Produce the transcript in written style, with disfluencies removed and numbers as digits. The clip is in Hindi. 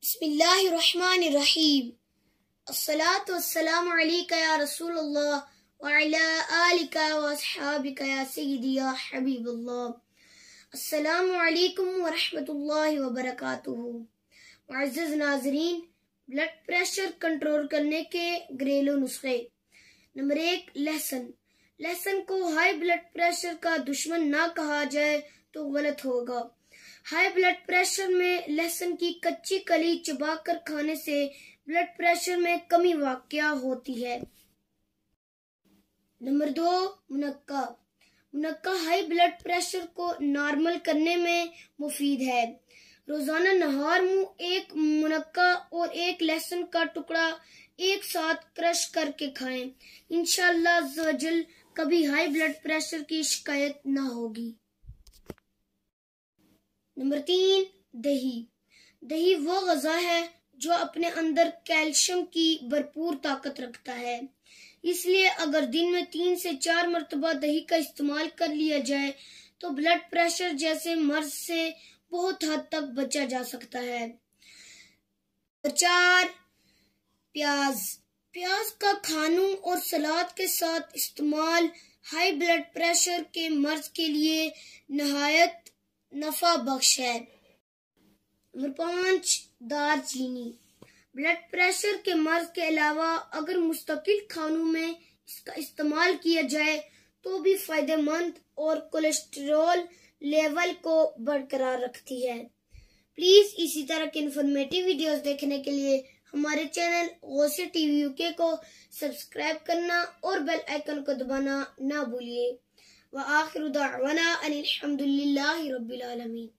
बिस्मिल्लाहिर्रहमानिर्रहीम। अस्सलातु वस्सलामु अलैका या रसूलल्लाह व अला आलिका व अस्हाबिका या सय्यदी या हबीबल्लाह। अस्सलामु अलैकुम व रहमतुल्लाहि व बरकातुहू। मुअज़्ज़ज़ नाज़रीन, ब्लड प्रेशर कंट्रोल करने के घरेलू नुस्खे। नंबर 1, लहसुन। लहसुन को हाई ब्लड प्रेशर का दुश्मन ना कहा जाए तो गलत होगा। हाई ब्लड प्रेशर में लहसुन की कच्ची कली चबाकर खाने से ब्लड प्रेशर में कमी वाक़या होती है। नंबर 2, मुनक्का। मुनक्का हाई ब्लड प्रेशर को नॉर्मल करने में मुफीद है। रोजाना नहार मुंह एक मुनक्का और एक लहसुन का टुकड़ा एक साथ क्रश करके खाएं। इंशाअल्लाह अज़्ज़वजल कभी हाई ब्लड प्रेशर की शिकायत ना होगी। नंबर 3, दही। दही वो ग़ज़ा है जो अपने अंदर कैल्शियम की भरपूर ताकत रखता है, इसलिए अगर दिन में 3 से 4 मरतबा दही का इस्तेमाल कर लिया जाए तो ब्लड प्रेशर जैसे मर्ज से बहुत हद तक बचा जा सकता है। नंबर 4, प्याज। प्याज का खानों और सलाद के साथ इस्तेमाल हाई ब्लड प्रेशर के मर्ज के लिए नहायत नफा बख्श है। नंबर 5, दालचीनी। ब्लड प्रेशर के मर्ज के अलावा अगर मुस्तकिल खानों में इसका इस्तेमाल किया जाए तो भी फायदेमंद और कोलेस्ट्रॉल लेवल को बरकरार रखती है। प्लीज इसी तरह के इंफॉर्मेटिव वीडियोस देखने के लिए हमारे चैनल गौसिया टीवी यूके को सब्सक्राइब करना और बेल आइकन को दबाना ना भूलिए। व आखिरु दाअवाना अनिल हम्दुलिल्लाहि रब्बिल आलमीन।